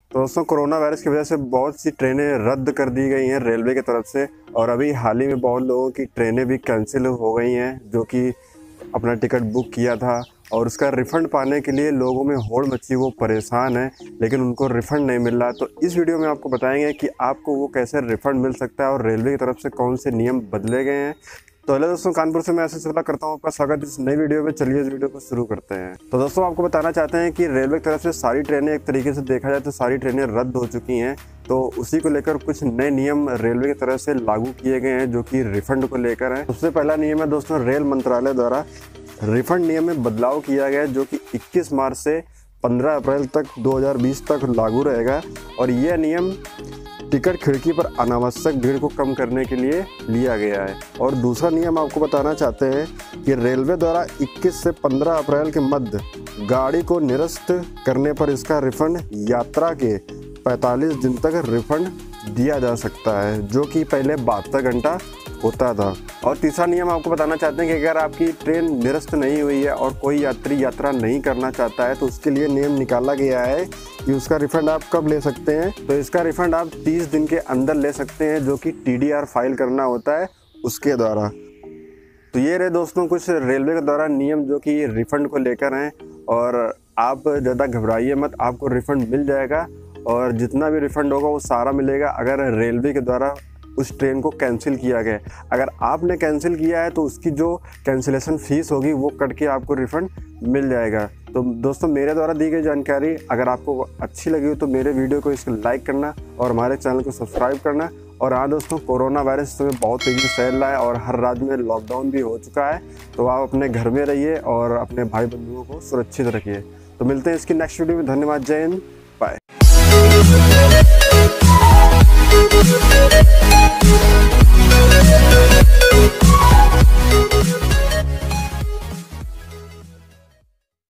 तो दोस्तों corona virus की वजह से बहुत सी ट्रेनें रद्द कर दी गई हैं रेलवे की तरफ से, और अभी हाल ही में बहुत लोगों की ट्रेनें भी कैंसिल हो गई हैं जो कि अपना टिकट बुक किया था, और उसका रिफ़ंड पाने के लिए लोगों में होड़ मची, वो परेशान है लेकिन उनको रिफ़ंड नहीं मिल रहा। तो इस वीडियो में आपको बताएंगे कि आपको वो कैसे रिफ़ंड मिल सकता है और रेलवे की तरफ से कौन से नियम बदले गए हैं। तो हेलो दोस्तों, कानपुर से मैं ऐसे चला करता हूँ आपका स्वागत इस नई वीडियो में। चलिए इस वीडियो को शुरू करते हैं। तो दोस्तों आपको बताना चाहते हैं कि रेलवे की तरफ से सारी ट्रेनें, एक तरीके से देखा जाए तो सारी ट्रेनें रद्द हो चुकी हैं। तो उसी को लेकर कुछ नए नियम रेलवे की तरफ से लागू किए गए हैं जो कि रिफंड को लेकर हैं। सबसे पहला नियम है दोस्तों, रेल मंत्रालय द्वारा रिफंड नियम में बदलाव किया गया है जो कि 21 मार्च से 15 अप्रैल तक 2020 तक लागू रहेगा। और यह नियम टिकट खिड़की पर अनावश्यक भीड़ को कम करने के लिए लिया गया है। और दूसरा नियम आपको बताना चाहते हैं कि रेलवे द्वारा 21 से 15 अप्रैल के मध्य गाड़ी को निरस्त करने पर इसका रिफंड यात्रा के 45 दिन तक रिफंड दिया जा सकता है, जो कि पहले 72 घंटा होता था। और तीसरा नियम आपको बताना चाहते हैं कि अगर आपकी ट्रेन निरस्त नहीं हुई है और कोई यात्री यात्रा नहीं करना चाहता है तो उसके लिए नियम निकाला गया है कि उसका रिफंड आप कब ले सकते हैं। तो इसका रिफंड आप 30 दिन के अंदर ले सकते हैं, जो कि TDR फाइल करना होता है उसके द्वारा। तो ये रहे दोस्तों कुछ रेलवे के द्वारा नियम जो कि रिफंड को लेकर हैं, और आप ज़्यादा घबराइए मत, आपको रिफंड मिल जाएगा और जितना भी रिफंड होगा वो सारा मिलेगा अगर रेलवे के द्वारा उस ट्रेन को कैंसिल किया गया। अगर आपने कैंसिल किया है तो उसकी जो कैंसिलेशन फ़ीस होगी वो कट के आपको रिफ़ंड मिल जाएगा। तो दोस्तों मेरे द्वारा दी गई जानकारी अगर आपको अच्छी लगी हो तो मेरे वीडियो को इसको लाइक करना और हमारे चैनल को सब्सक्राइब करना। और हाँ दोस्तों, कोरोना वायरस इस समय बहुत तेज़ी से फैल रहा है और हर राज्य में लॉकडाउन भी हो चुका है, तो आप अपने घर में रहिए और अपने भाई बंधुओं को सुरक्षित रखिए। तो मिलते हैं इसकी नेक्स्ट वीडियो में। धन्यवाद, जय हिंद।